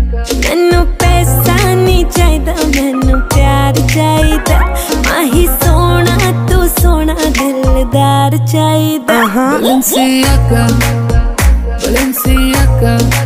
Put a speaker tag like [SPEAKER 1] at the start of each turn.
[SPEAKER 1] मैनू पैसा नहीं चाहिदा, मैनू प्यार चाहिदा। माही सोना तू सोना दिलदार चाहिदा।
[SPEAKER 2] Balenciaga, Balenciaga